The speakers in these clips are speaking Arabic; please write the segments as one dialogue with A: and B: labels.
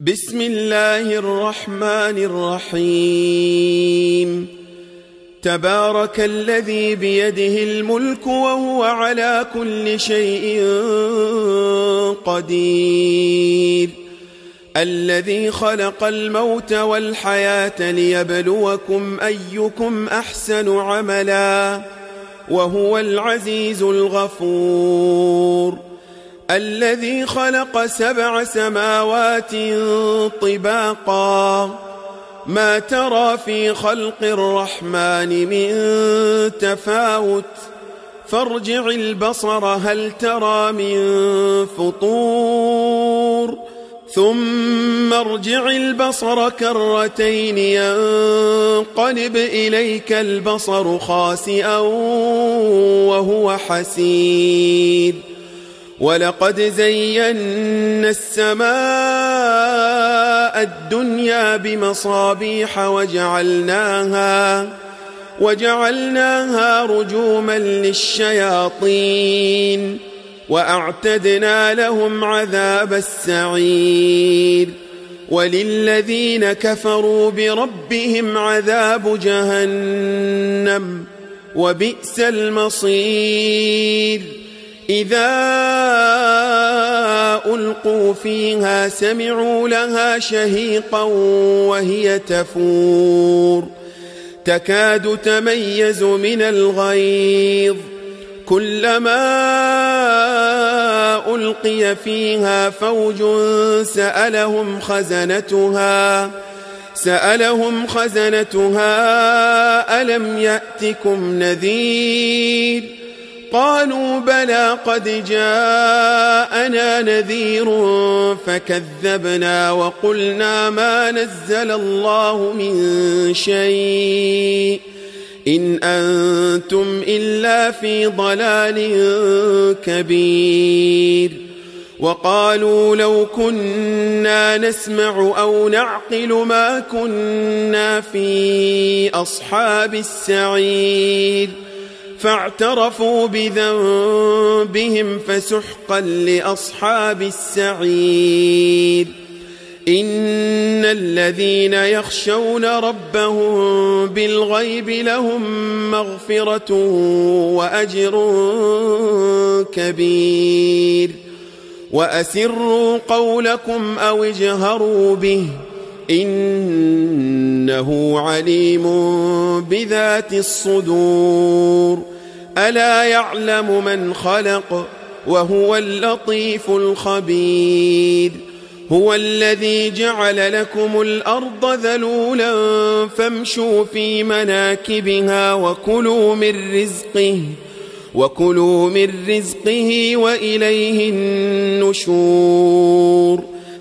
A: بسم الله الرحمن الرحيم. تبارك الذي بيده الملك وهو على كل شيء قدير، الذي خلق الموت والحياة ليبلوكم أيكم أحسن عملا وهو العزيز الغفور، الذي خلق 7 سماوات طباقا ما ترى في خلق الرحمن من تفاوت، فارجع البصر هل ترى من فطور، ثم ارجع البصر كرتين ينقلب إليك البصر خاسئا وهو حسير، ولقد زينا السماء الدنيا بمصابيح وجعلناها رجوما للشياطين، وأعتدنا لهم عذاب السعير، وللذين كفروا بربهم عذاب جهنم وبئس المصير. إذا ألقوا فيها سمعوا لها شهيقا وهي تفور، تكاد تميز من الغيظ، كلما ألقي فيها فوج سألهم خزنتها ألم يأتكم نذير، قالوا بلى قد جاءنا نذير فكذبنا وقلنا ما نزل الله من شيء إن أنتم إلا في ضلال كبير، وقالوا لو كنا نسمع أو نعقل ما كنا في أصحاب السعير، فاعترفوا بذنبهم فسحقا لأصحاب السعير. إن الذين يخشون ربهم بالغيب لهم مغفرة وأجر كبير، وأسروا قولكم أو اجهروا به إنه عليم بذات الصدور، ألا يعلم من خلق وهو اللطيف الخبير. هو الذي جعل لكم الأرض ذلولا فامشوا في مناكبها وكلوا من رزقه وإليه النشور.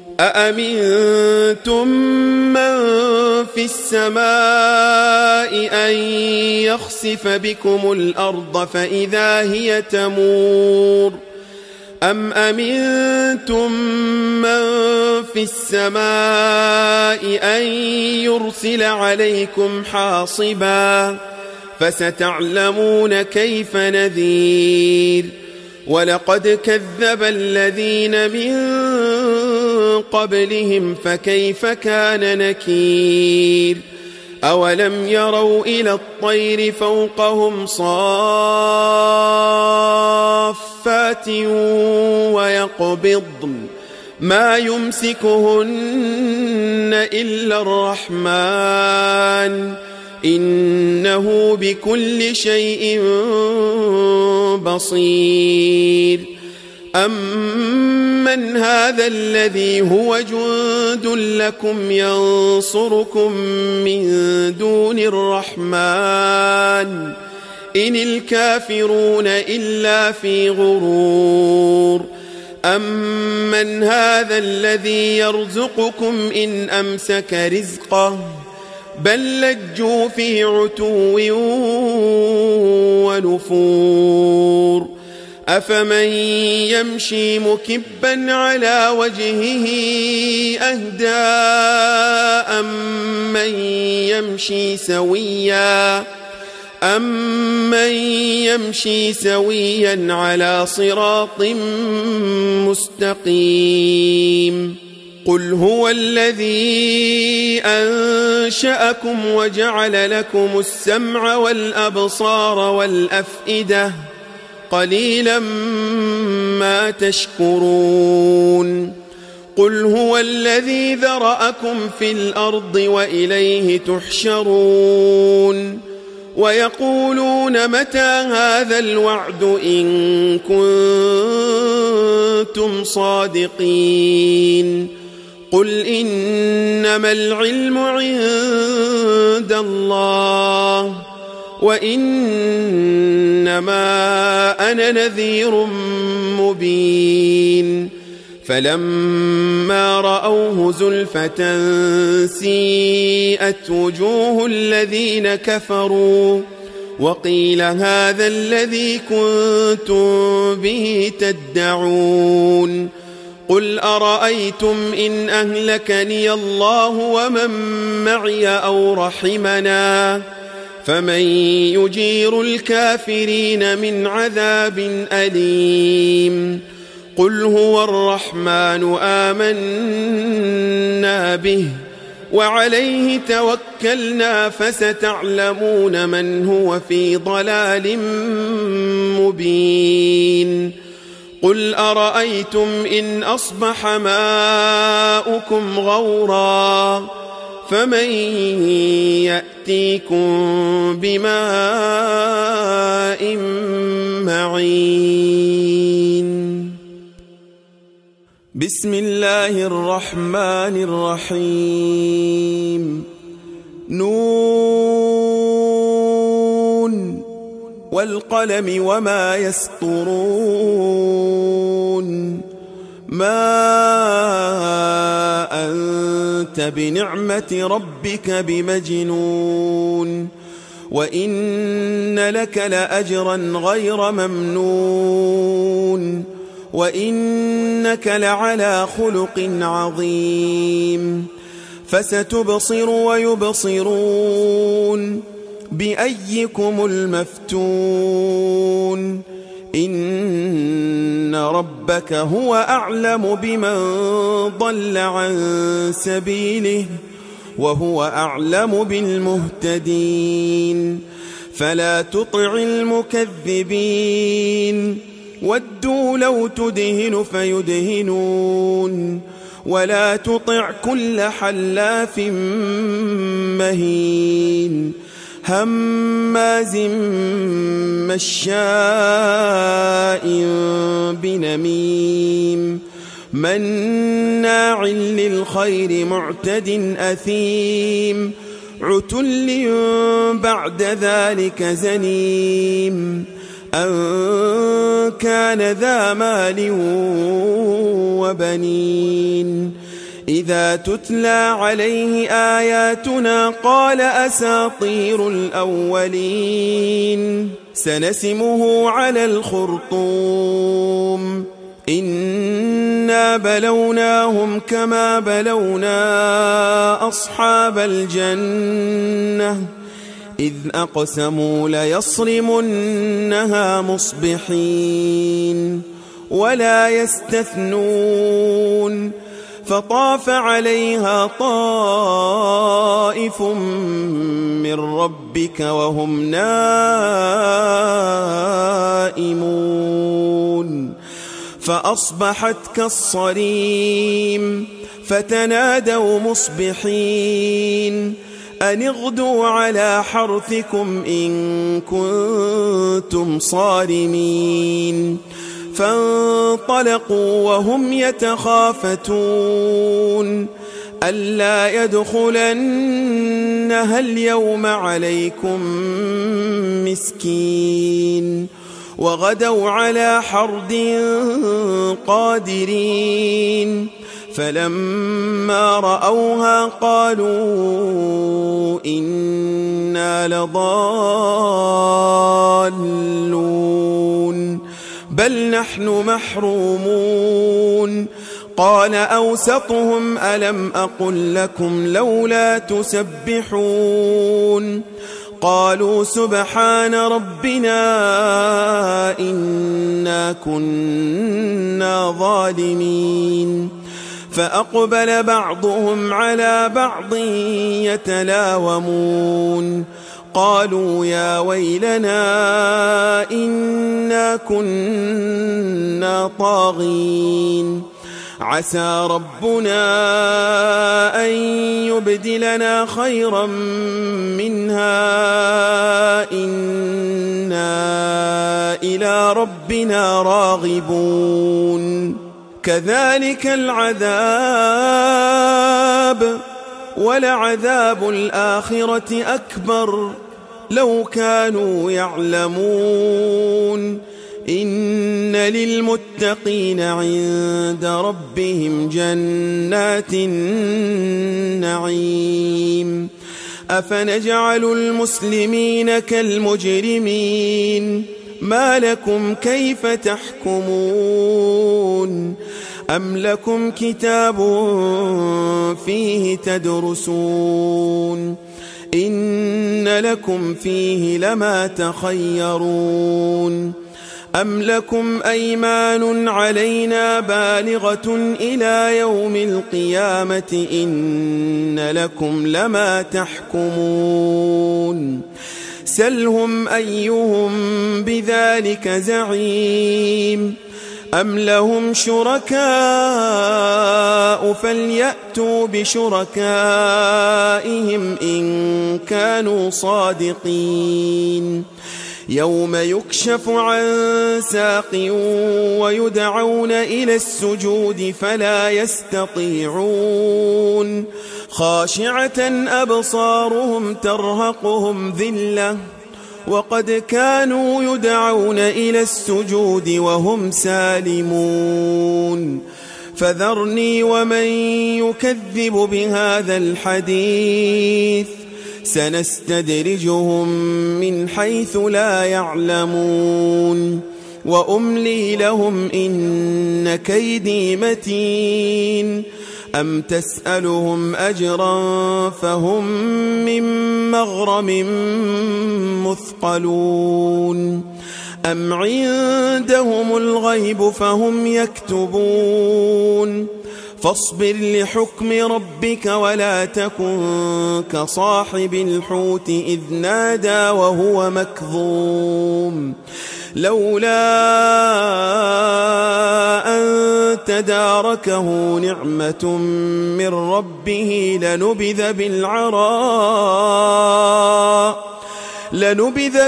A: أأمنتم من في السماء أن يخسف بكم الأرض فإذا هي تمور، أم أمنتم من في السماء أن يرسل عليكم حاصبا، فستعلمون كيف نذير. ولقد كذب الذين من قبلهم فكيف كان نكير. أولم يروا إلى الطير فوقهم صافات ويقبضن ما يمسكهن إلا الرحمن إنه بكل شيء بصير. أمن هذا الذي هو جند لكم ينصركم من دون الرحمن إن الكافرون إلا في غرور. أمن هذا الذي يرزقكم إن أمسك رزقه بل لجوا في عتو ونفور. أفمن يمشي مكبا على وجهه أهدى أمن يمشي سويا على صراط مستقيم. قل هو الذي أنشأكم وجعل لكم السمع والأبصار والأفئدة قليلا ما تشكرون قل هو الذي ذرأكم في الأرض وإليه تحشرون ويقولون متى هذا الوعد إن كنتم صادقين قل إنما العلم عند الله وإنما أنا نذير مبين فلما رأوه زلفة سيئت وجوه الذين كفروا وقيل هذا الذي كنتم به تدعون قل أرأيتم إن أهلكني الله ومن معي أو رحمنا فمن يجير الكافرين من عذاب أليم قل هو الرحمن آمنا به وعليه توكلنا فستعلمون من هو في ضلال مبين قل أرأيتم إن أصبح ماؤكم غورا فمن يأتيكم بماء معين بسم الله الرحمن الرحيم نون والقلم وما يسطرون ما أنت بنعمة ربك بمجنون وإن لك لأجرا غير ممنون وإنك لعلى خلق عظيم فستبصر ويبصرون بأيكم المفتون إن ربك هو أعلم بمن ضل عن سبيله وهو أعلم بالمهتدين فلا تطع المكذبين ودوا لو تدهن فيدهنون ولا تطع كل حلاف مهين هماز مشاء بنميم مناع للخير معتد أثيم عتل بعد ذلك زنيم أن كان ذا مال وبنين إذا تتلى عليه آياتنا قال أساطير الأولين سنسمه على الخرطوم إنا بلوناهم كما بلونا أصحاب الجنة إذ أقسموا ليصرمنها مصبحين ولا يستثنون فطاف عليها طائف من ربك وهم نائمون فأصبحت كالصريم فتنادوا مصبحين أن اغدوا على حرثكم إن كنتم صارمين فانطلقوا وهم يتخافتون ألا يدخلنها اليوم عليكم مسكين وغدوا على حرد قادرين فلما رأوها قالوا إنا لضالون بل نحن محرومون قال أوسطهم ألم أقل لكم لولا تسبحون قالوا سبحان ربنا إنا كنا ظالمين فأقبل بعضهم على بعض يتلاومون قالوا يا ويلنا إنا كنا طاغين عسى ربنا أن يبدلنا خيرا منها إنا إلى ربنا راغبون كذلك العذاب ولعذاب الآخرة أكبر لو كانوا يعلمون إن للمتقين عند ربهم جنات النعيم أفنجعل المسلمين كالمجرمين ما لكم كيف تحكمون أم لكم كتاب فيه تدرسون إن لكم فيه لما تخيرون أم لكم أيمان علينا بالغة إلى يوم القيامة إن لكم لما تحكمون سلهم أيهم بذلك زعيم أم لهم شركاء فليأتوا بشركائهم إن كانوا صادقين يوم يكشف عن ساق ويدعون إلى السجود فلا يستطيعون خاشعة أبصارهم ترهقهم ذلة وقد كانوا يدعون إلى السجود وهم سالمون فذرني ومن يكذب بهذا الحديث سنستدرجهم من حيث لا يعلمون وأملي لهم إن كيدي متين أم تسألهم أجرا فهم من مغرم مثقلون أم عندهم الغيب فهم يكتبون فاصبر لحكم ربك ولا تكن كصاحب الحوت إذ نادى وهو مكظوم لولا أن تداركه نعمة من ربه لنبذ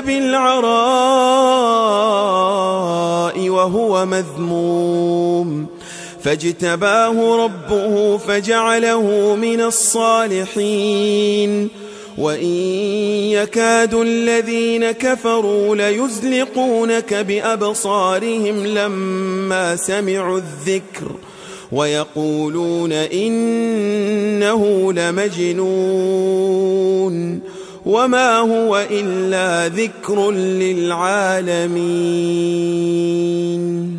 A: بالعراء وهو مذموم فاجتباه ربه فجعله من الصالحين وإن يكاد الذين كفروا ليزلقونك بأبصارهم لما سمعوا الذكر ويقولون إنه لمجنون وما هو إلا ذكر للعالمين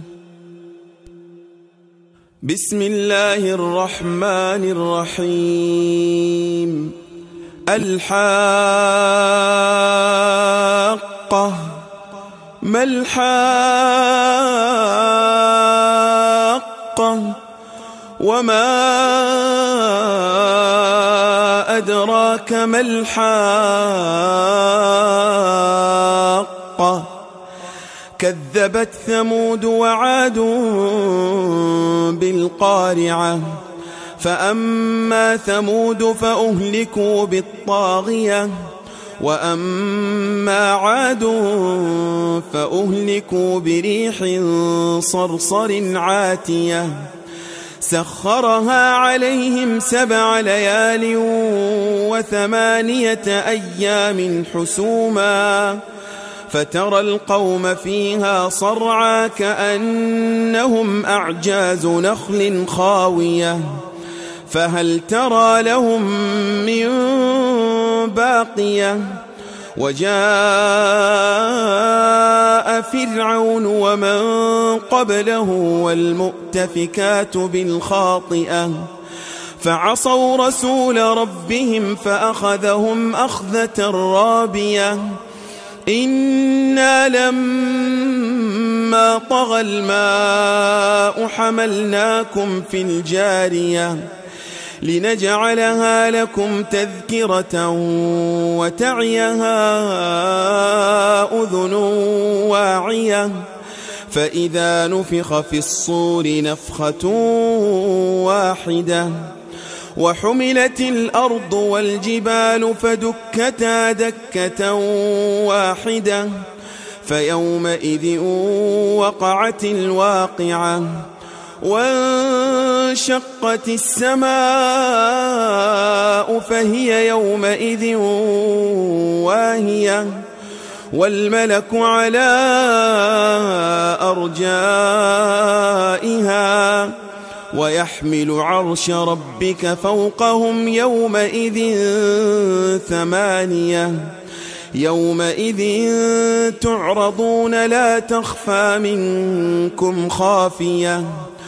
A: بسم الله الرحمن الرحيم الحاقة ما الحاقة وما أدراك ما الحاقة كذبت ثمود وعاد بالقارعة فأما ثمود فأهلكوا بالطاغية وأما عاد فأهلكوا بريح صرصر عاتية سخرها عليهم 7 ليال و8 أيام حسوما فترى القوم فيها صرعى كأنهم أعجاز نخل خاوية فهل ترى لهم من باقية وجاء فرعون ومن قبله والمؤتفكات بالخاطئة فعصوا رسول ربهم فأخذهم أخذة رابية إنا لما فلما طغى الماء حملناكم في الجارية لنجعلها لكم تذكرة وتعيها أذن واعية فإذا نفخ في الصور نفخة واحدة وحملت الأرض والجبال فدكتا دكة واحدة فيومئذ وقعت الواقعة وانشقت السماء فهي يومئذ واهية والملك على أرجائها ويحمل عرش ربك فوقهم يومئذ ثمانية يومئذ تعرضون لا تخفى منكم خافية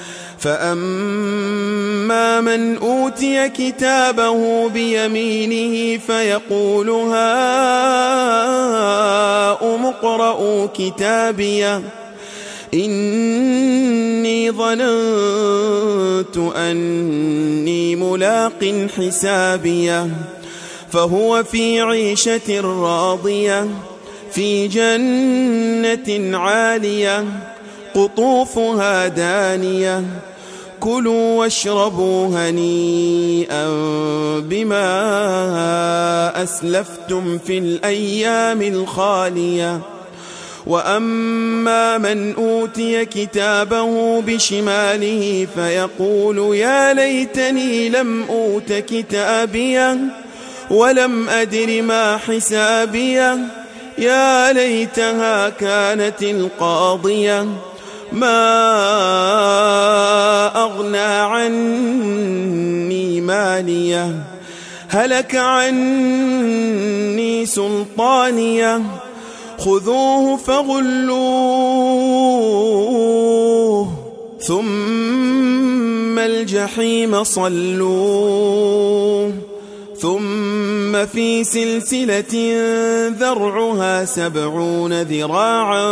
A: فأما من أوتي كتابه بيمينه فيقول هاؤم اقرءوا كتابيه إني ظننت أني ملاق حسابيه فهو في عيشة راضية في جنة عالية قطوفها دانية كلوا واشربوا هنيئا بما أسلفتم في الأيام الخالية وأما من أوتي كتابه بشماله فيقول يا ليتني لم أوت كتابيه ولم أدر ما حسابيه يا ليتها كانت القاضية ما أغنى عني ماليه هلك عني سلطانيه خذوه فغلوه ثم الجحيم صلوه ثم في سلسلة ذرعها 70 ذراعا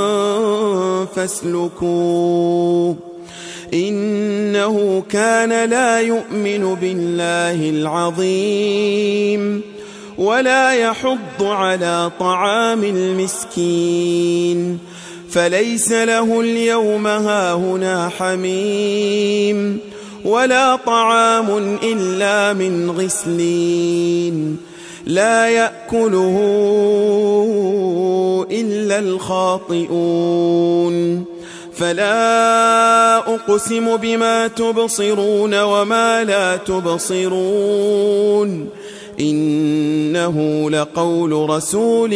A: فاسلكوه إنه كان لا يؤمن بالله العظيم ولا يحض على طعام المسكين فليس له اليوم هاهنا حميم ولا طعام إلا من غسلين لا يأكله إلا الخاطئون فلا أقسم بما تبصرون وما لا تبصرون إنه لقول رسول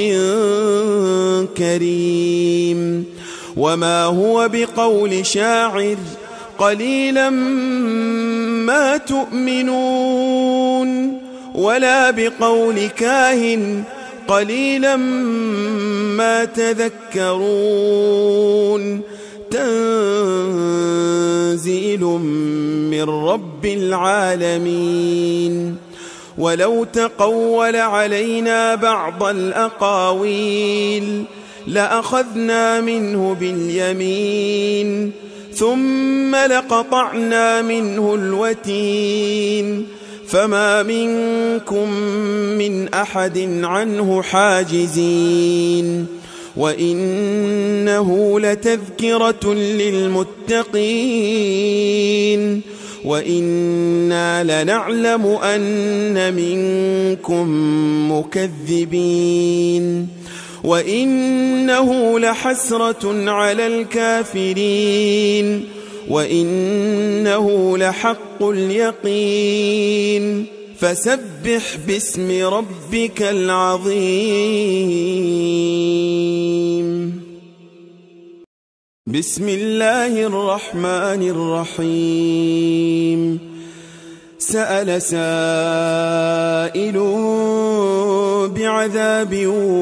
A: كريم وما هو بقول شاعر قليلا ما تؤمنون ولا بقول كاهن قليلا ما تذكرون تنزيل من رب العالمين ولو تقول علينا بعض الأقاويل لأخذنا منه باليمين ثم لقطعنا منه الوتين فما منكم من أحد عنه حاجزين وإنه لتذكرة للمتقين وإنا لنعلم أن منكم مكذبين وإنه لحسرة على الكافرين وإنه لحق اليقين فسبح باسم ربك العظيم بسم الله الرحمن الرحيم سأل سائل بعذاب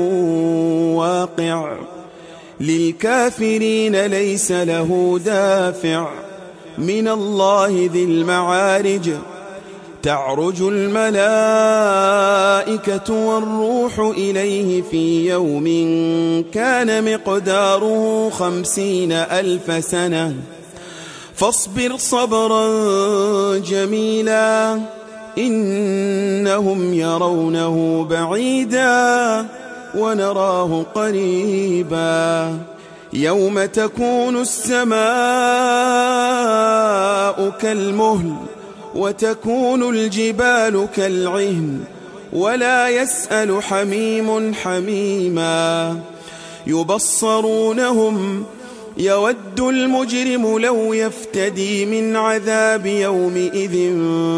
A: واقع للكافرين ليس له دافع من الله ذي المعارج تعرج الملائكة والروح إليه في يوم كان مقداره 50,000 سنة فاصبر صبرا جميلا إنهم يرونه بعيدا ونراه قريبا يوم تكون السماء كالمهل وتكون الجبال كالعهن ولا يسأل حميم حميما يبصرونهم يود المجرم لو يفتدي من عذاب يومئذ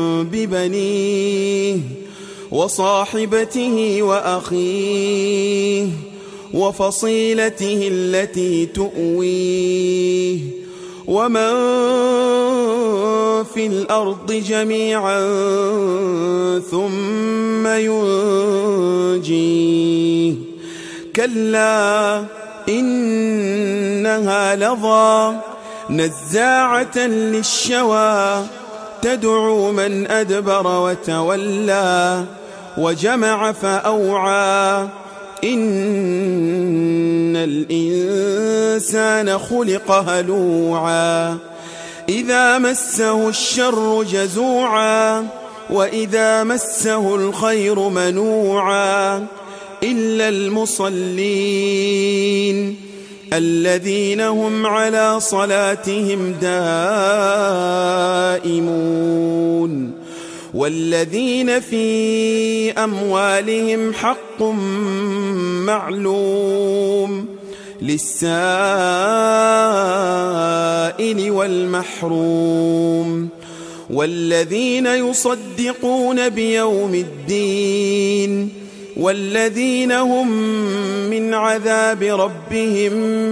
A: ببنيه وصاحبته وأخيه وفصيلته التي تؤويه ومن في الأرض جميعا ثم ينجيه كلا إنها لظى نزاعة للشوى تدعو من أدبر وتولى وجمع فأوعى إن الإنسان خلق هلوعا إذا مسه الشر جزوعا وإذا مسه الخير منوعا إلا المصلين الذين هم على صلاتهم دائمون والذين في أموالهم حق معلوم للسائل والمحروم والذين يصدقون بيوم الدين والذين هم من عذاب ربهم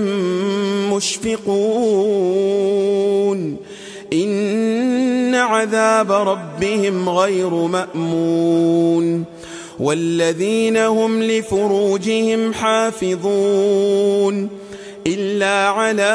A: مشفقون إن عذاب ربهم غير مأمون والذين هم لفروجهم حافظون إلا على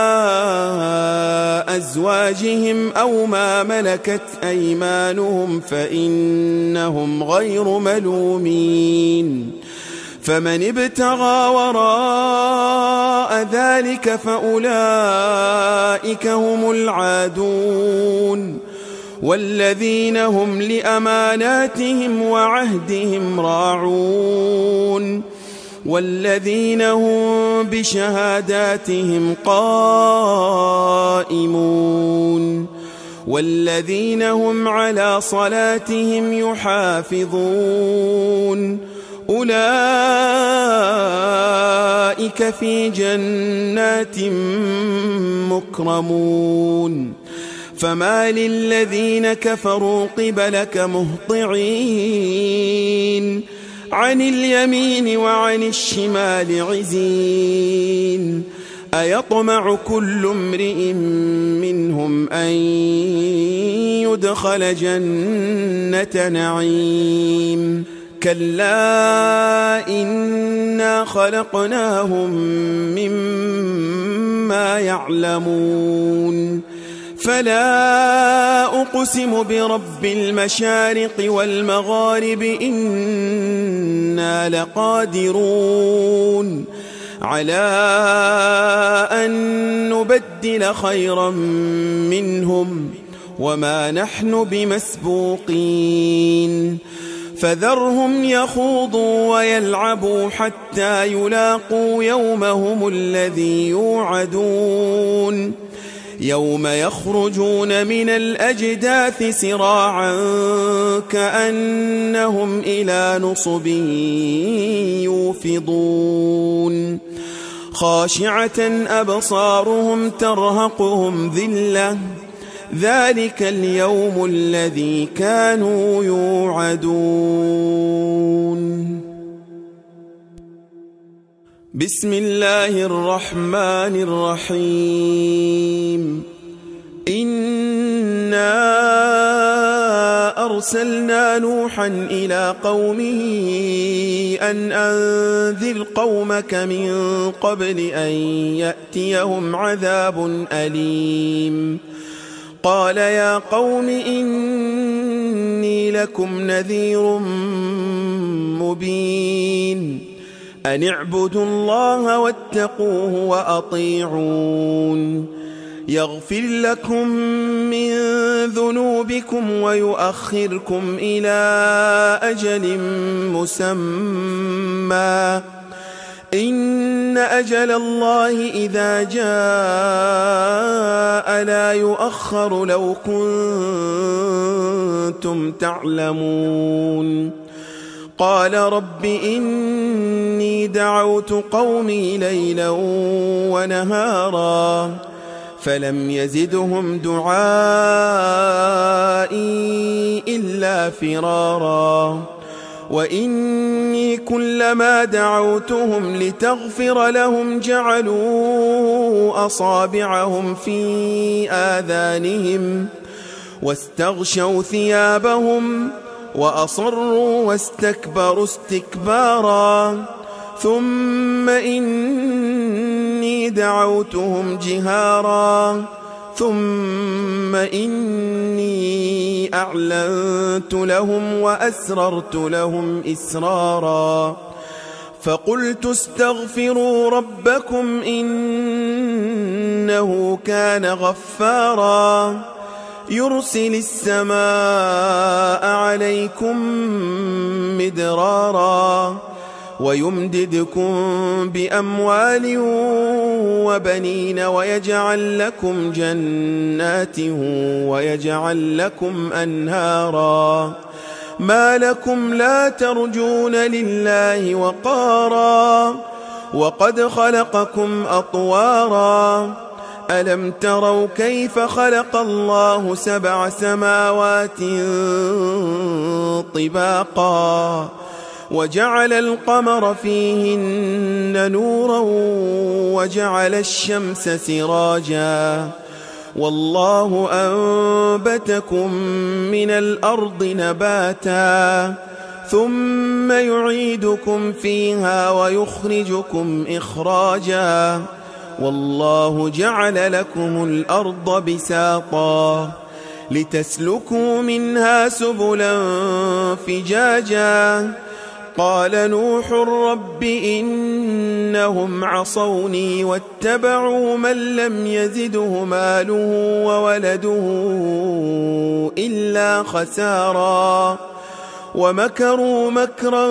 A: أزواجهم أو ما ملكت أيمانهم فإنهم غير ملومين فمن ابتغى وراء ذلك فأولئك هم العادون والذين هم لأماناتهم وعهدهم راعون والذين هم بشهاداتهم قائمون والذين هم على صلاتهم يحافظون أولئك في جنات مكرمون فما للذين كفروا قبلك مهطعين عن اليمين وعن الشمال عزين أيطمع كل امرئ منهم أن يدخل جنة نعيم كلا إنا خلقناهم مما يعلمون فلا أقسم برب المشارق والمغارب إنا لقادرون على أن نبدل خيرا منهم وما نحن بمسبوقين فذرهم يخوضوا ويلعبوا حتى يلاقوا يومهم الذي يوعدون يوم يخرجون من الأجداث سراعا كأنهم إلى نصب يوفضون خاشعة أبصارهم ترهقهم ذلة ذلك اليوم الذي كانوا يوعدون بسم الله الرحمن الرحيم إنا أرسلنا نوحا إلى قومه أن أنذر قومك من قبل أن يأتيهم عذاب أليم قال يا قوم إني إني لكم نذير مبين أن اعبدوا الله واتقوه وأطيعون يغفر لكم من ذنوبكم ويؤخركم إلى أجل مسمى إن أجل الله إذا جاء لا يؤخر لو كنتم تعلمون قال رب إني دعوت قومي ليلا ونهارا فلم يزدهم دعائي إلا فرارا وإني كلما دعوتهم لتغفر لهم جعلوا أصابعهم في آذانهم واستغشوا ثيابهم وأصروا واستكبروا استكبارا ثم إني دعوتهم جهارا ثم إني أعلنت لهم وأسررت لهم إسرارا فقلت استغفروا ربكم إنه كان غفارا يرسل السماء عليكم مدرارا ويمددكم بأموال وبنين ويجعل لكم جنات ويجعل لكم أنهارا ما لكم لا ترجون لله وقارا وقد خلقكم أطوارا ألم تروا كيف خلق الله 7 سماوات طباقا وجعل القمر فيهن نورا وجعل الشمس سراجا والله أنبتكم من الأرض نباتا ثم يعيدكم فيها ويخرجكم إخراجا والله جعل لكم الأرض بساطا لتسلكوا منها سبلا فجاجا قال نوح رب إنهم عصوني واتبعوا من لم يزده ماله وولده إلا خسارا ومكروا مكرا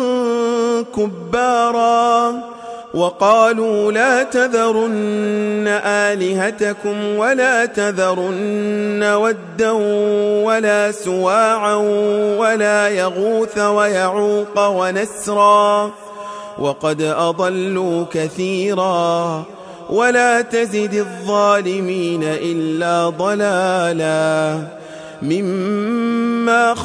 A: كبارا وقالوا لا تذرن آلهتكم ولا تذرن ودا ولا سواعا ولا يغوث ويعوق ونسرا وقد أضلوا كثيرا ولا تزد الظالمين إلا ضلالا مما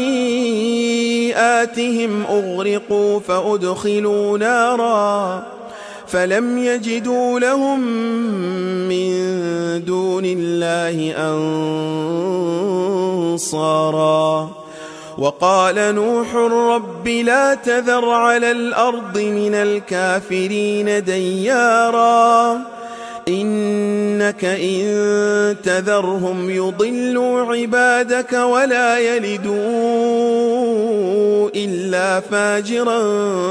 A: خطيئاتهم أغرقوا فأدخلوا نارا فلم يجدوا لهم من دون الله أنصارا وقال نوح رب لا تذر على الأرض من الكافرين ديارا إنك إن تذرهم يضلوا عبادك ولا يلدوا إلا فاجرا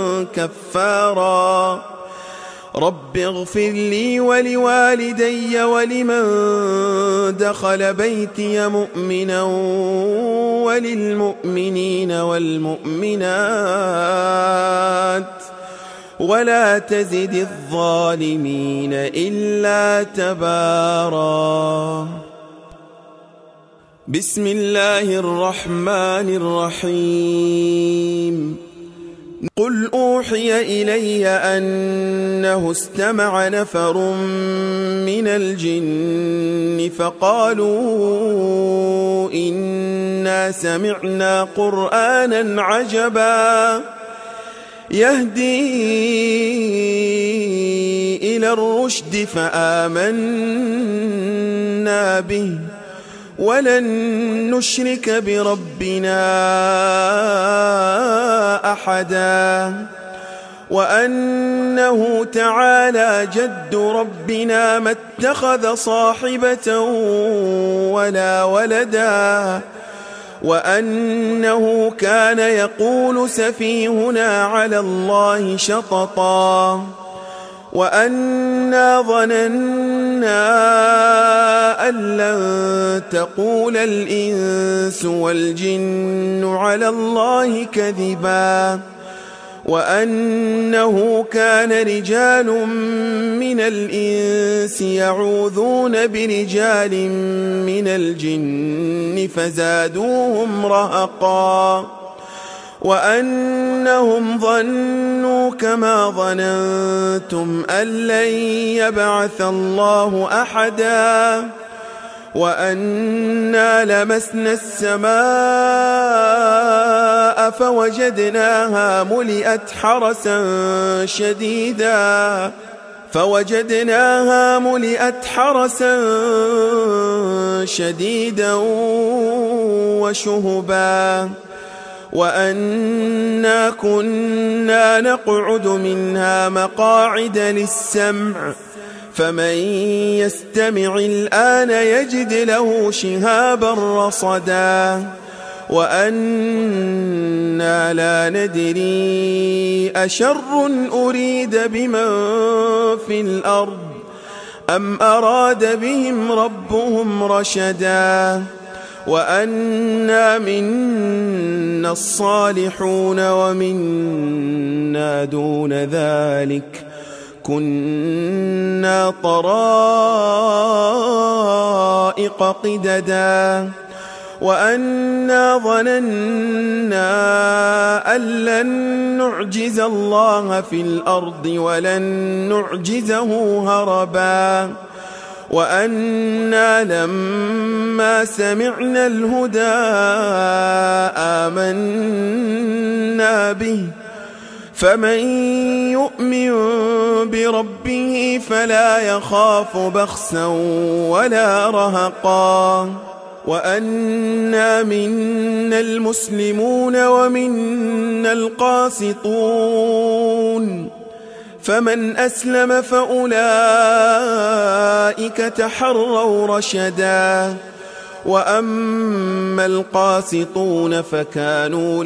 A: كفارا رب اغفر لي ولوالدي ولمن دخل بيتي مؤمنا وللمؤمنين والمؤمنات ولا تزد الظالمين إلا تبارا بسم الله الرحمن الرحيم قل أوحي إلي أنه استمع نفر من الجن فقالوا إنا سمعنا قرآنا عجبا يهدي إلى الرشد فآمنا به ولن نشرك بربنا أحدا وأنه تعالى جد ربنا ما اتخذ صاحبة ولا ولدا وأنه كان يقول سفيهنا على الله شططا وأنا ظننا أن لن تقول الإنس والجن على الله كذبا وأنه كان رجال من الإنس يعوذون برجال من الجن فزادوهم رهقا وأنهم ظنوا كما ظننتم أن لن يبعث الله أحدا وأنا لمسنا السماء فوجدناها ملئت حرسا شديدا وشهبا وأنا كنا نقعد منها مقاعد للسمع فمن يستمع الآن يجد له شهابا رصدا وأنا لا ندري أشر أريد بمن في الأرض أم أراد بهم ربهم رشدا وأنا منا الصالحون ومنا دون ذلك كنا طرائق قددا وأنا ظننا أن لن نعجز الله في الأرض ولن نعجزه هربا وأنا لما سمعنا الهدى آمنا به فمن يؤمن بربه فلا يخاف بخسا ولا رهقا وأنا منا المسلمون ومنا القاسطون فمن أسلم فأولئك تحروا رشدا وأما القاسطون فكانوا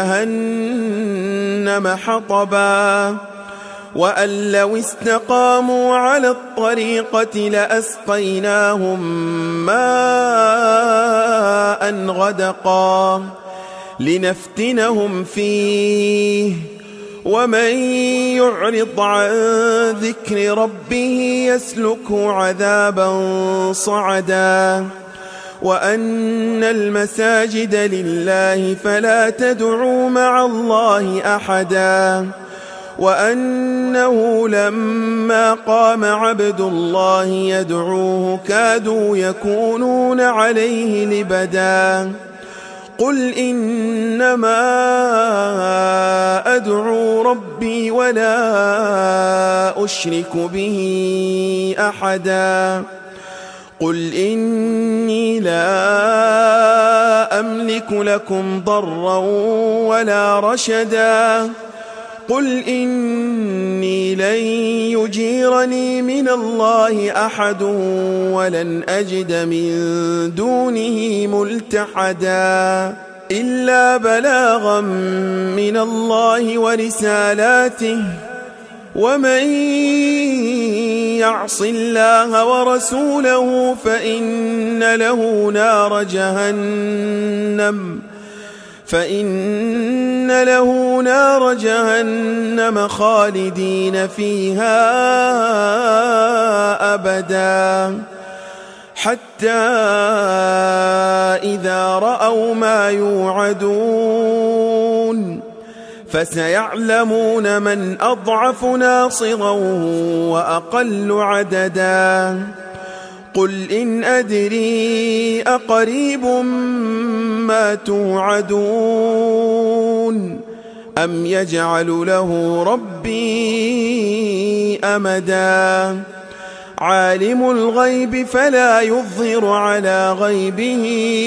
A: لجهنم حطبا وأن لو استقاموا على الطريقة لأسقيناهم ماء غدقا لنفتنهم فيه ومن يعرض عن ذكر ربه يسلكه عذابا صعدا وأن المساجد لله فلا تدعوا مع الله أحدا وأنه لما قام عبد الله يدعوه كادوا يكونون عليه لبدا قل إنما أدعو ربي ولا أشرك به أحدا قل إني لا أملك لكم ضرا ولا رشدا قل إني لن يجيرني من الله أحد ولن أجد من دونه ملتحدا إلا بلاغا من الله ورسالاته ومن يعص الله ورسوله فإن له نار جهنم خالدين فيها أبدا حتى إذا رأوا ما يوعدون فسيعلمون من أضعف ناصرا وأقل عددا قل إن أدري أقريب ما توعدون أم يجعل له ربي أمدا عالم الغيب فلا يظهر على غيبه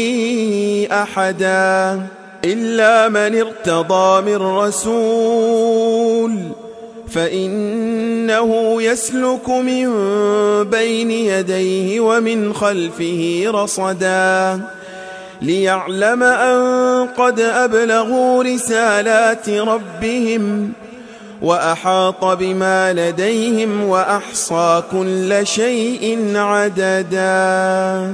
A: أحدا إلا من ارتضى من رسول فإنه يسلك من بين يديه ومن خلفه رصدا ليعلم أن قد أبلغوا رسالات ربهم وأحاط بما لديهم وأحصى كل شيء عددا.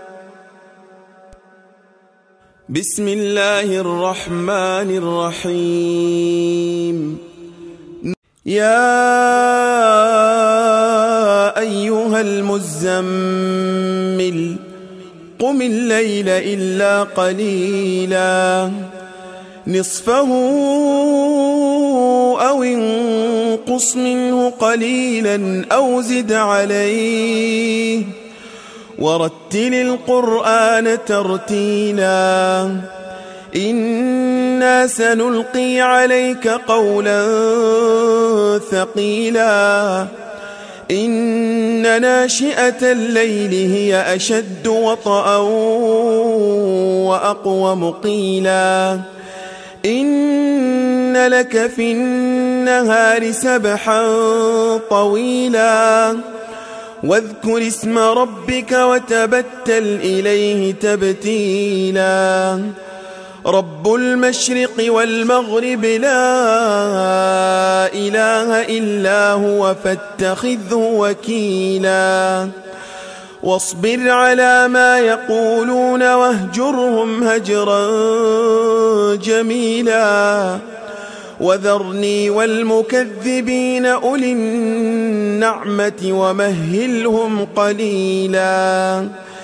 A: بسم الله الرحمن الرحيم. يا أيها المزمل قم الليل إلا قليلا نصفه أو انقص منه قليلا أو زد عليه ورتل القرآن ترتيلا إنا سنلقي عليك قولا ثقيلا إن ناشئة الليل هي أشد وطئا وأقوم قيلا إن لك في النهار سبحا طويلا واذكر اسم ربك وتبتل إليه تبتيلا رب المشرق والمغرب لا إله إلا هو فاتخذه وكيلا واصبر على ما يقولون واهجرهم هجرا جميلا وذرني والمكذبين أولي النعمة ومهلهم قليلا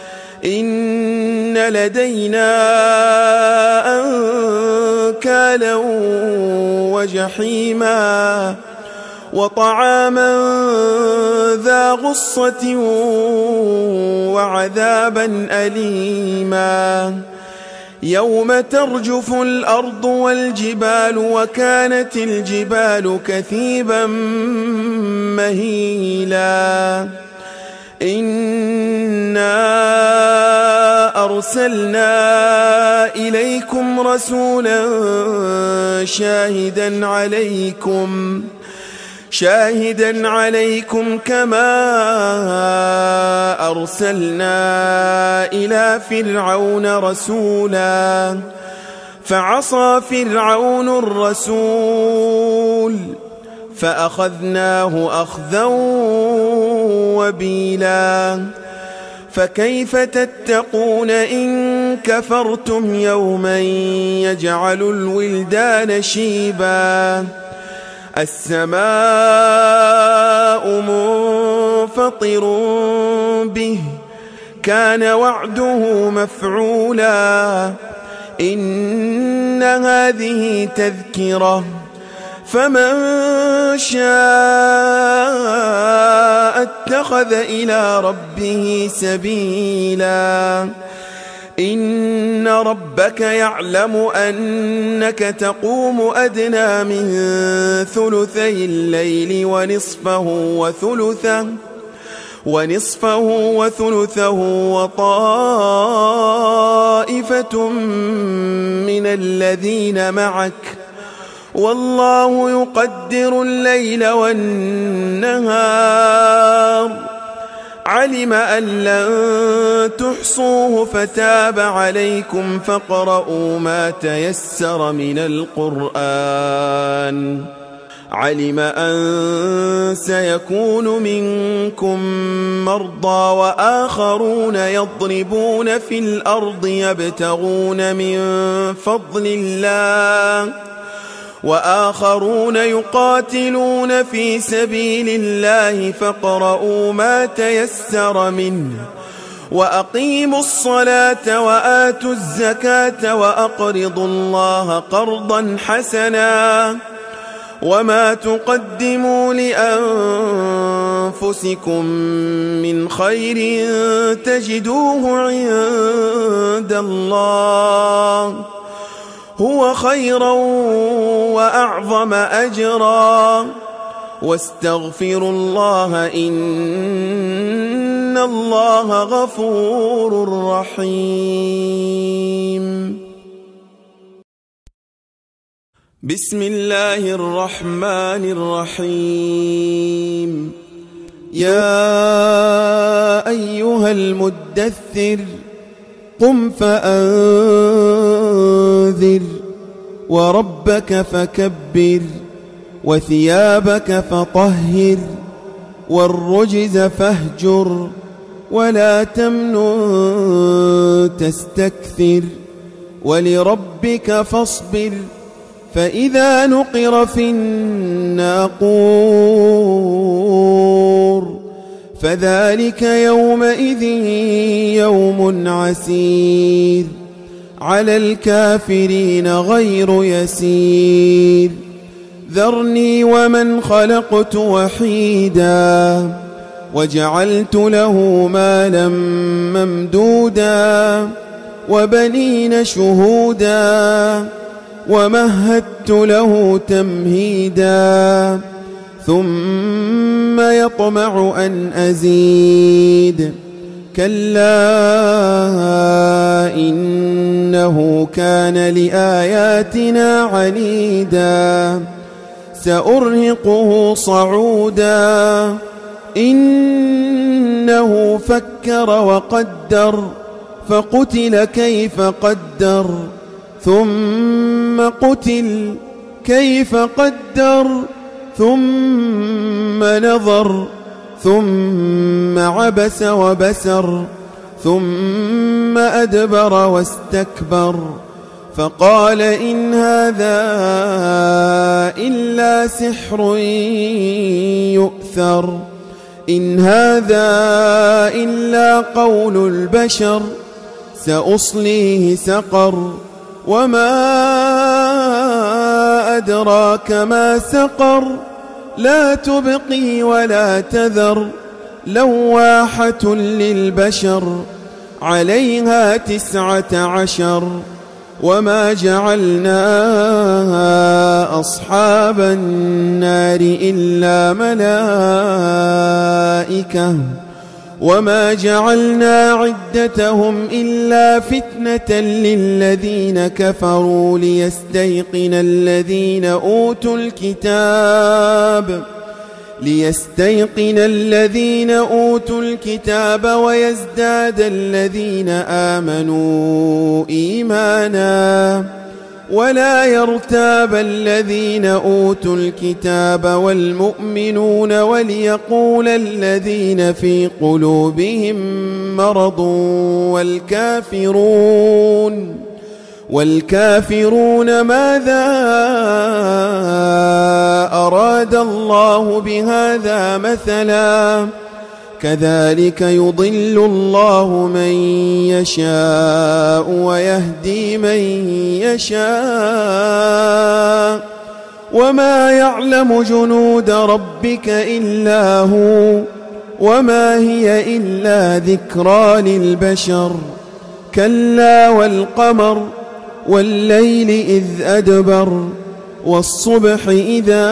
A: إن لدينا أنكالا وجحيما وطعاما ذا غصة وعذابا أليما يوم ترجف الأرض والجبال وكانت الجبال كثيبا مهيلا إنا أرسلنا إليكم رسولا شاهدا عليكم كما أرسلنا إلى فرعون رسولا فعصى فرعون الرسول فأخذناه أخذا وبيلا فكيف تتقون إن كفرتم يوما يجعل الولدان شيبا السماء منفطر به كان وعده مفعولا إن هذه تذكرة فمن شاء اتخذ إلى ربه سبيلا إن ربك يعلم أنك تقوم أدنى من ثلثي الليل ونصفه وثلثه وطائفة من الذين معك والله يقدر الليل والنهار علم أن لن تحصوه فتاب عليكم فاقرؤوا ما تيسر من القرآن علم أن سيكون منكم مرضى وآخرون يضربون في الأرض يبتغون من فضل الله وآخرون يقاتلون في سبيل الله فاقرؤوا ما تيسر منه وأقيموا الصلاة وآتوا الزكاة وأقرضوا الله قرضا حسنا وما تقدموا لأنفسكم من خير تجدوه عند الله هو خيرا وأعظم أجرا واستغفروا الله إن الله غفور رحيم. بسم الله الرحمن الرحيم. يا أيها المدثر قم فأنذر وربك فكبر وثيابك فطهر والرجز فاهجر ولا تمنن تستكثر ولربك فاصبر فإذا نقر في الناقور فذلك يومئذ يوم عسير على الكافرين غير يسير ذرني ومن خلقت وحيدا وجعلت له مالا ممدودا وبنين شهودا ومهدت له تمهيدا ثم يطمع أن أزيد كلا إنه كان لآياتنا عنيدا سأرهقه صعودا إنه فكر وقدر فقتل كيف قدر ثم قتل كيف قدر ثم نظر ثم عبس وبسر ثم أدبر واستكبر فقال إن هذا إلا سحر يؤثر إن هذا إلا قول البشر سأصليه سقر وما أدراك ما سقر لا تبقي ولا تذر لواحة للبشر عليها 19 وما جعلنا أصحاب النار إلا ملائكة وما جعلنا عدتهم إلا فتنة للذين كفروا ليستيقن الذين أوتوا الكتاب ويزداد الذين آمنوا إيمانا ولا يرتاب الذين أوتوا الكتاب والمؤمنون وليقول الذين في قلوبهم مرض والكافرون ماذا أراد الله بهذا مثلا كذلك يضل الله من يشاء ويهدي من يشاء وما يعلم جنود ربك إلا هو وما هي إلا ذكرى للبشر كلا والقمر والليل إذ أدبر والصبح إذا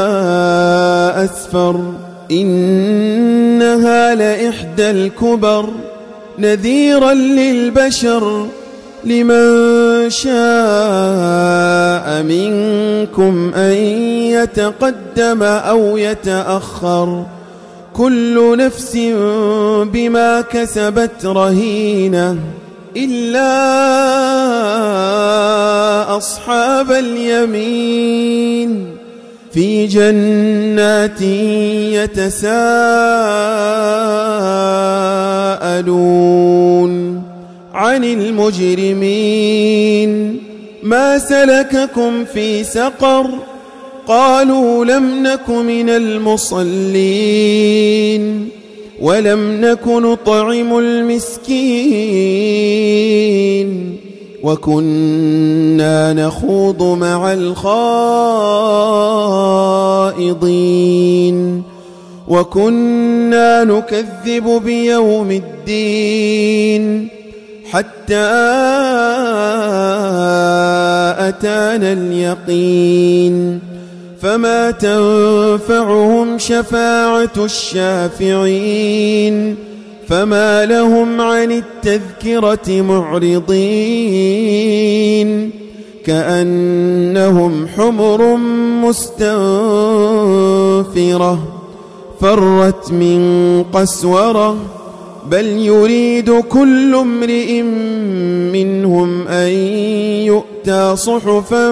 A: أسفر إنها لإحدى الكبر نذيرا للبشر لمن شاء منكم أن يتقدم أو يتأخر كل نفس بما كسبت رهينة إلا أصحاب اليمين في جنات يتساءلون عن المجرمين ما سلككم في سقر قالوا لم نك من المصلين ولم نك نطعم المسكين وكنا نخوض مع الخائضين وكنا نكذب بيوم الدين حتى أتانا اليقين فما تنفعهم شفاعة الشافعين فما لهم عن التذكرة معرضين كأنهم حمر مستنفرة فرت من قسورة بل يريد كل امرئ منهم أن يؤتى صحفا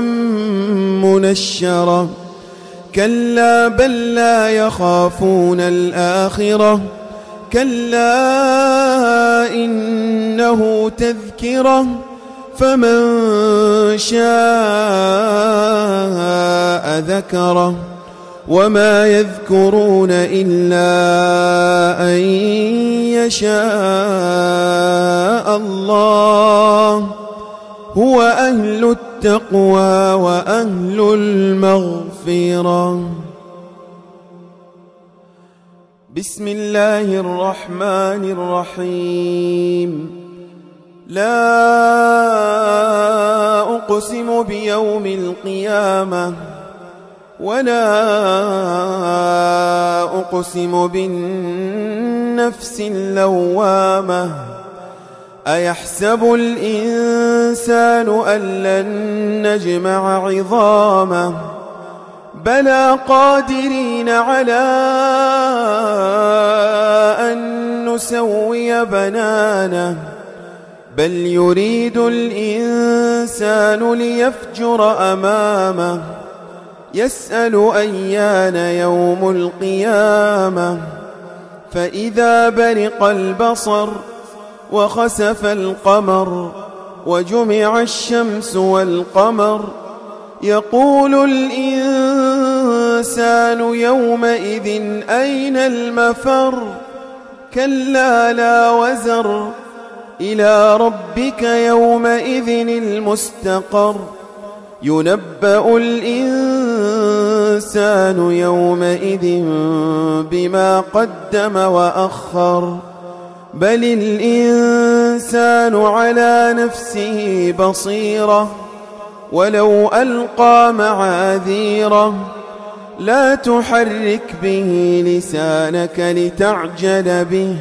A: منشرة كلا بل لا يخافون الآخرة كلا إنه تذكرة فمن شاء ذكره وما يذكرون إلا أن يشاء الله هو أهل التقوى وأهل المغفرة. بسم الله الرحمن الرحيم. لا أقسم بيوم القيامة ولا أقسم بالنفس اللوامة أيحسب الإنسان أن لن نجمع عظامه بلى قادرين على أن نسوي بنانه بل يريد الإنسان ليفجر أمامه يسأل أيان يوم القيامة فإذا برق البصر وخسف القمر وجمع الشمس والقمر يقول الإنسان يومئذ أين المفر كلا لا وزر إلى ربك يومئذ المستقر ينبأ الإنسان يومئذ بما قدم وأخر بل الإنسان على نفسه بصيرة ولو ألقى معاذيره لا تحرك به لسانك لتعجل به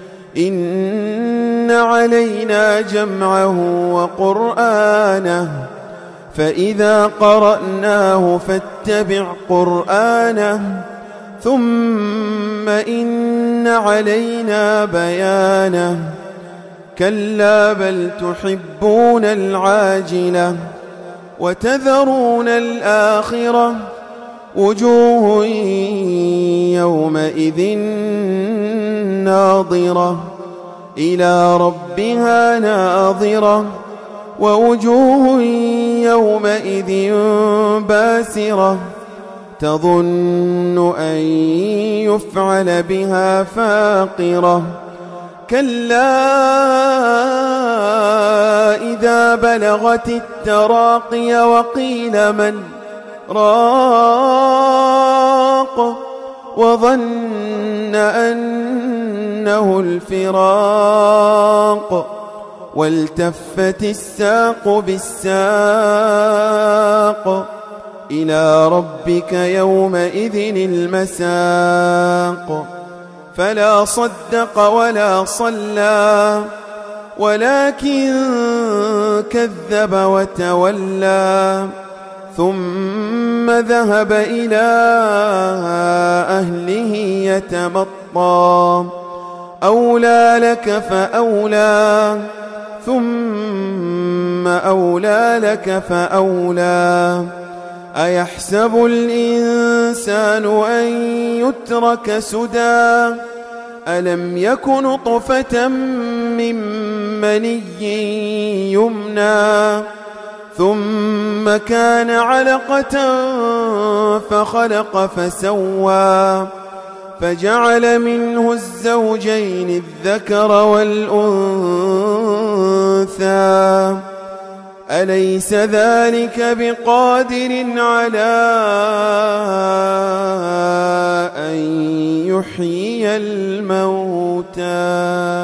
A: إن علينا جمعه وقرآنه فإذا قرأناه فاتبع قرآنه ثم إن علينا بيانه كلا بل تحبون العاجلة وتذرون الآخرة وجوه يومئذ ناظرة إلى ربها ناظرة ووجوه يومئذ باسرة تظن أن يفعل بها فاقرة كلا إذا بلغت التراقي وقيل من راق وظن أنه الفراق والتفت الساق بالساق إلى ربك يومئذ المساق فلا صدق ولا صلى ولكن كذب وتولى ثم ذهب إلى أهله يتمطى أولى لك فأولى ثم أولى لك فأولى أيحسب الإنسان أن يترك سدى ألم يك نطفة من مني يمنى ثم كان علقة فخلق فسوى فجعل منه الزوجين الذكر والأنثى أليس ذلك بقادر على أن يحيي الموتى.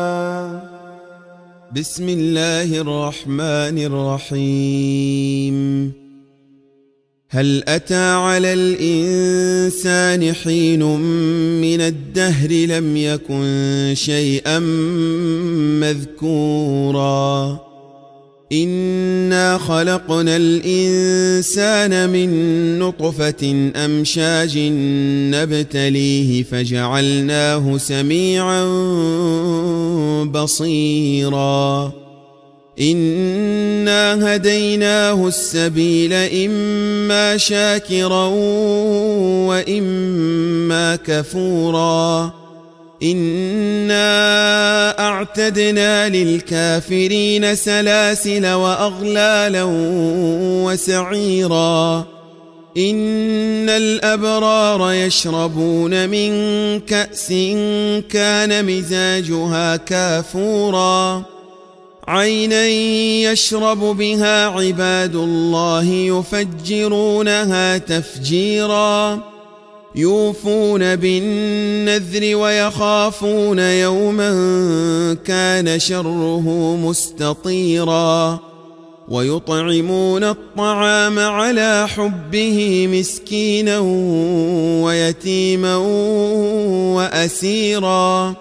A: بسم الله الرحمن الرحيم. هل أتى على الإنسان حين من الدهر لم يكن شيئا مذكورا إنا خلقنا الإنسان من نطفة أمشاج نبتليه فجعلناه سميعا بصيرا إنا هديناه السبيل إما شاكرا وإما كفورا إنا أعتدنا للكافرين سلاسل وأغلالا وسعيرا إن الأبرار يشربون من كأس كان مزاجها كافورا عينا يشرب بها عباد الله يفجرونها تفجيرا يوفون بالنذر ويخافون يوما كان شره مستطيرا ويطعمون الطعام على حبه مسكينا ويتيما وأسيرا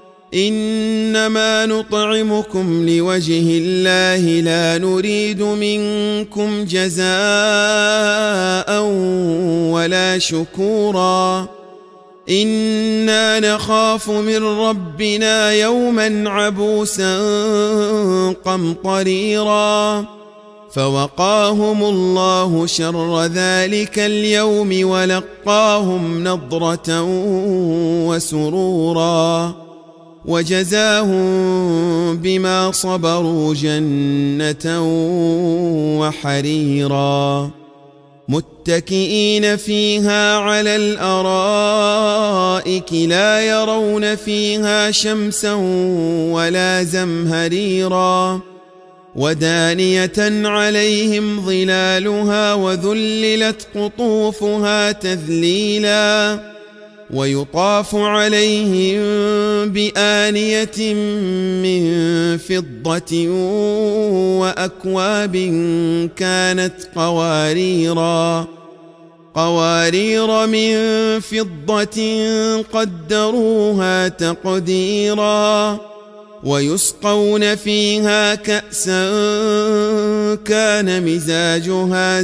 A: إنما نطعمكم لوجه الله لا نريد منكم جزاء ولا شكورا إنا نخاف من ربنا يوما عبوسا قمطريرا فوقاهم الله شر ذلك اليوم ولقاهم نضرة وسرورا وجزاهم بما صبروا جنة وحريرا متكئين فيها على الأرائك لا يرون فيها شمسا ولا زمهريرا ودانية عليهم ظلالها وذللت قطوفها تذليلا ويطاف عليهم بآنية من فضة وأكواب كانت قوارير من فضة قدروها تقديرا ويسقون فيها كأسا كان مزاجها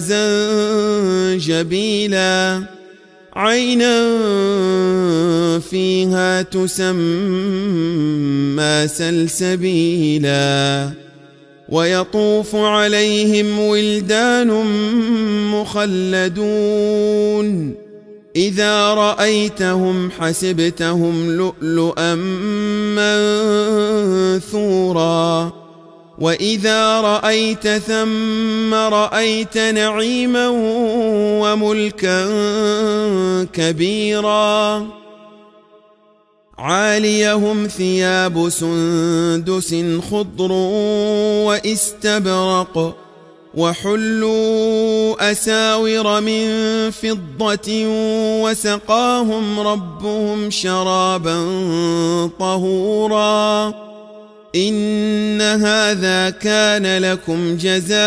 A: زنجبيلا عينا فيها تسمى سلسبيلا ويطوف عليهم ولدان مخلدون إذا رأيتهم حسبتهم لؤلؤا منثورا وإذا رأيت ثم رأيت نعيما وملكا كبيرا عاليهم ثياب سندس خضر واستبرق وحلوا أساور من فضة وسقاهم ربهم شرابا طهورا إن هذا كان لكم جزاء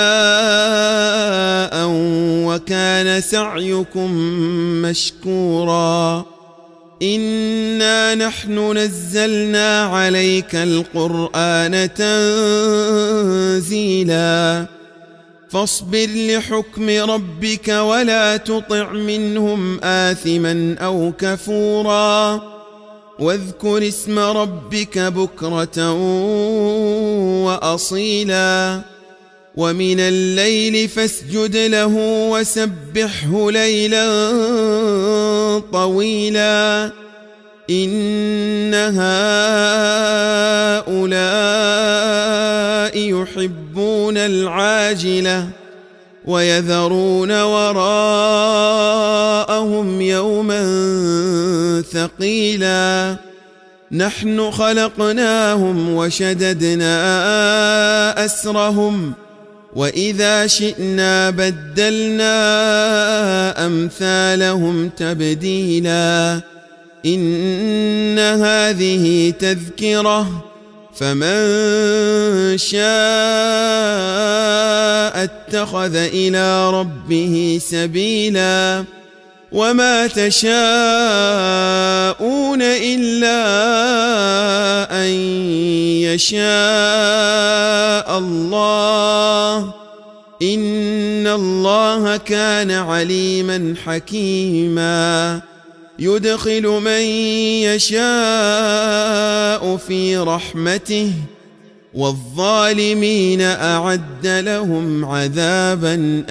A: وكان سعيكم مشكورا إنا نحن نزلنا عليك القرآن تنزيلا فاصبر لحكم ربك ولا تطع منهم آثما أو كفورا واذكر اسم ربك بكرة وأصيلا ومن الليل فاسجد له وسبحه ليلا طويلا إن هؤلاء يحبون العاجلة ويذرون وراءهم يوما ثقيلا نحن خلقناهم وشددنا أسرهم وإذا شئنا بدلنا أمثالهم تبديلا إن هذه تذكرة فمن شاء اتخذ إلى ربه سبيلا وما تشاءون إلا أن يشاء الله إن الله كان عليما حكيما يدخل من يشاء في رحمته والظالمين أعد لهم عذابا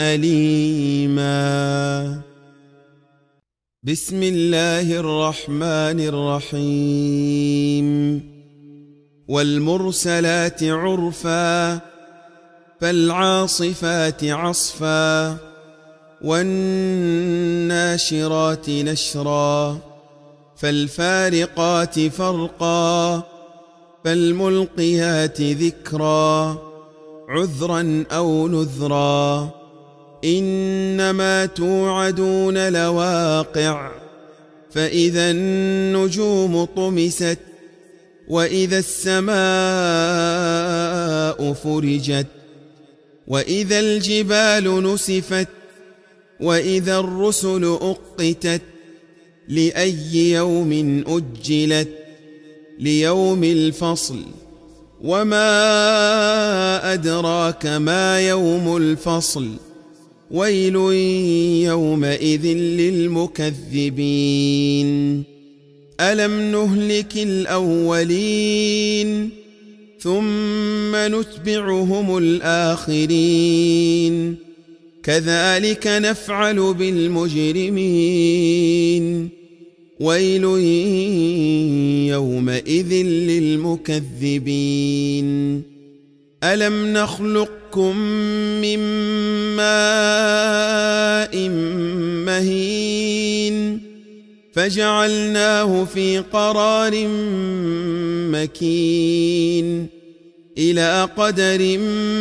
A: أليما. بسم الله الرحمن الرحيم. والمرسلات عرفا فالعاصفات عصفا والناشرات نشرا فالفارقات فرقا فالملقيات ذكرا عذرا أو نذرا إنما توعدون لواقع فإذا النجوم طمست وإذا السماء فرجت وإذا الجبال نسفت وإذا الرسل أقتت لأي يوم أجلت ليوم الفصل وما أدراك ما يوم الفصل ويل يومئذ للمكذبين ألم نهلك الأولين ثم نتبعهم الآخرين كذلك نفعل بالمجرمين ويل يومئذ للمكذبين ألم نخلقكم من ماء مهين فجعلناه في قرار مكين إلى قدر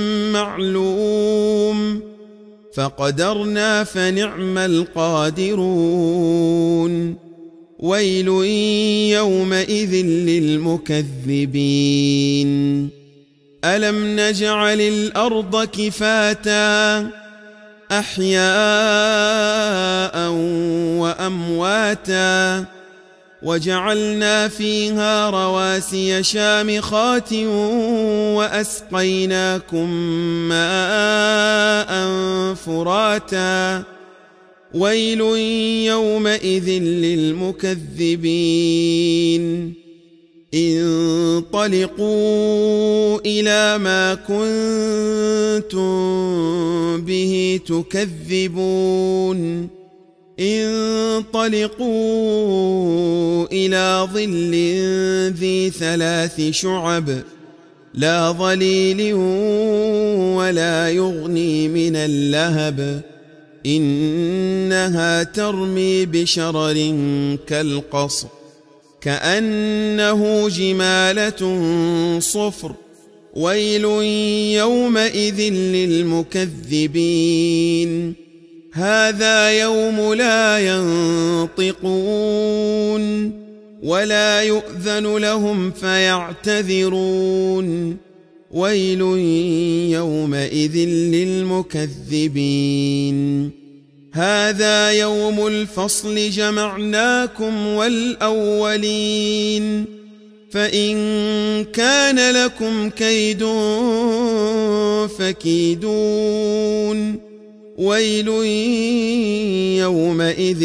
A: معلوم فقدرنا فنعم القادرون ويل يومئذ للمكذبين ألم نجعل الأرض كفاتا أحياء وأمواتا وجعلنا فيها رواسي شامخات وأسقيناكم ماء فراتا ويل يومئذ للمكذبين انطلقوا إلى ما كنتم به تكذبون انطلقوا إلى ظل ذي 3 شعب لا ظليل ولا يغني من اللهب إنها ترمي بشرر كالقصر كأنه جمالة صفر ويل يومئذ للمكذبين هذا يوم لا ينطقون ولا يؤذن لهم فيعتذرون ويل يومئذ للمكذبين هذا يوم الفصل جمعناكم والأولين فإن كان لكم كيد فكيدون ويل يومئذ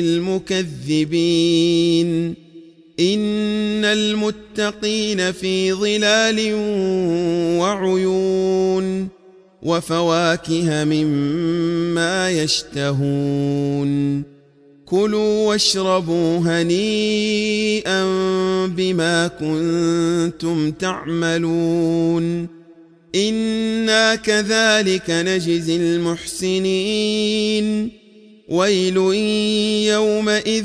A: للمكذبين إن المتقين في ظلال وعيون وفواكه مما يشتهون كلوا واشربوا هنيئا بما كنتم تعملون إنا كذلك نجزي المحسنين ويل يومئذ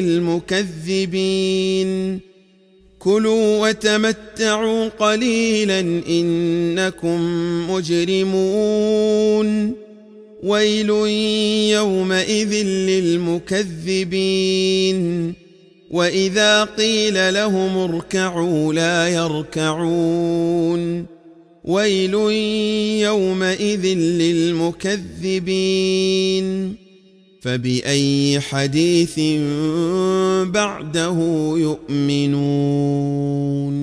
A: للمكذبين كلوا وتمتعوا قليلا إنكم مجرمون ويل يومئذ للمكذبين وإذا قيل لهم اركعوا لا يركعون ويل يومئذ للمكذبين فبأي حديث بعده يؤمنون